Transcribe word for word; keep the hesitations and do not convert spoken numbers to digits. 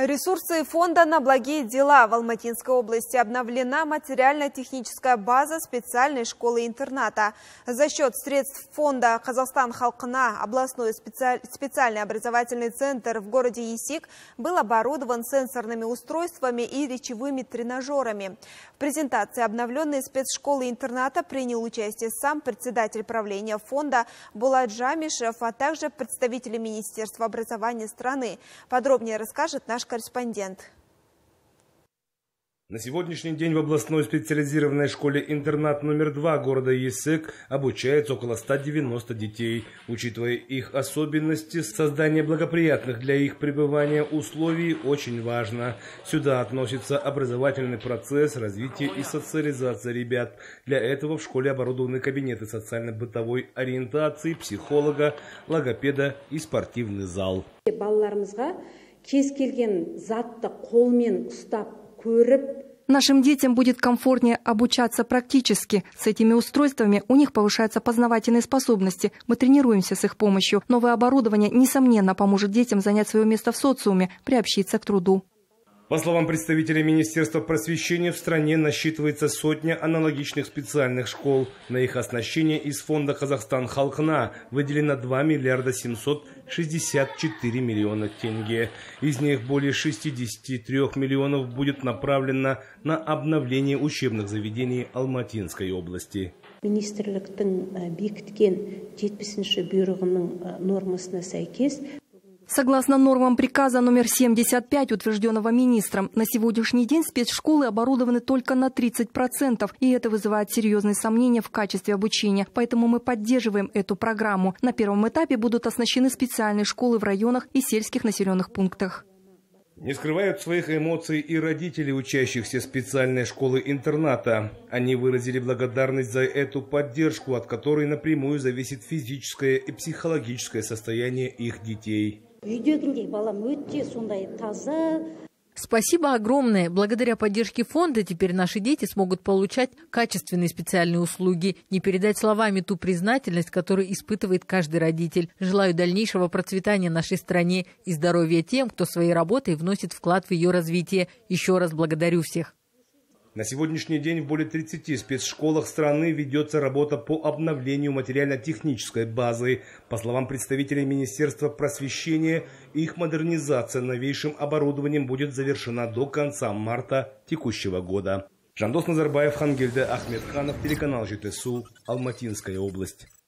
Ресурсы фонда на благие дела. В Алматинской области обновлена материально-техническая база специальной школы-интерната. За счет средств фонда «Казахстан халқына» областной специальный образовательный центр в городе Есик был оборудован сенсорными устройствами и речевыми тренажерами. В презентации обновленной спецшколы-интерната принял участие сам председатель правления фонда Булат Джамишев, а также представители Министерства образования страны. Подробнее расскажет наш корреспондент. На сегодняшний день в областной специализированной школе-интернат номер два города Есик обучается около ста девяноста детей. Учитывая их особенности, создание благоприятных для их пребывания условий очень важно. Сюда относится образовательный процесс, развитие и социализация ребят. Для этого в школе оборудованы кабинеты социально-бытовой ориентации, психолога, логопеда и спортивный зал. Нашим детям будет комфортнее обучаться практически. С этими устройствами у них повышаются познавательные способности. Мы тренируемся с их помощью. Новое оборудование, несомненно, поможет детям занять свое место в социуме, приобщиться к труду. По словам представителя Министерства просвещения, в стране насчитывается сотня аналогичных специальных школ. На их оснащение из фонда «Казахстан халқына» выделено два миллиарда семьсот шестьдесят четыре миллиона тенге. Из них более шестидесяти трёх миллионов будет направлено на обновление учебных заведений Алматинской области. Министрліктің бекіткен жетпісінші бұйрығының нормасына сәйкес Согласно нормам приказа номер семьдесят пять, утвержденного министром, на сегодняшний день спецшколы оборудованы только на тридцать процентов, и это вызывает серьезные сомнения в качестве обучения. Поэтому мы поддерживаем эту программу. На первом этапе будут оснащены специальные школы в районах и сельских населенных пунктах. Не скрывают своих эмоций и родители учащихся специальной школы-интерната. Они выразили благодарность за эту поддержку, от которой напрямую зависит физическое и психологическое состояние их детей. Спасибо огромное. Благодаря поддержке фонда теперь наши дети смогут получать качественные специальные услуги. Не передать словами ту признательность, которую испытывает каждый родитель. Желаю дальнейшего процветания нашей стране и здоровья тем, кто своей работой вносит вклад в ее развитие. Еще раз благодарю всех. На сегодняшний день в более тридцати спецшколах страны ведется работа по обновлению материально-технической базы. По словам представителей Министерства просвещения, их модернизация новейшим оборудованием будет завершена до конца марта текущего года. Жандос Назарбаев, Хангельда Ахмедханов, телеканал ЖТСУ, Алматинская область.